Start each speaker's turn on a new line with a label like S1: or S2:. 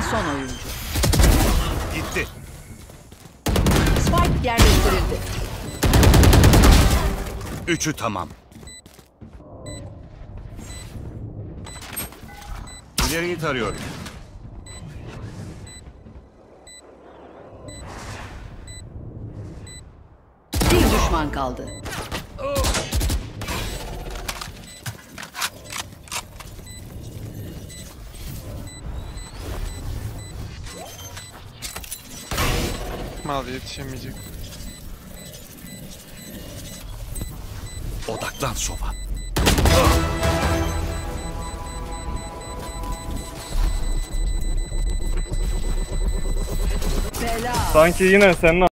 S1: son oyuncu.
S2: Gitti.
S1: Spike yerleştirildi.
S2: Üçü tamam. İleriyi tarıyorum.
S1: Bir düşman kaldı.
S3: Mal yetişemeyecek.
S2: Odaklan soba.
S1: Bela.
S4: Sanki yine senin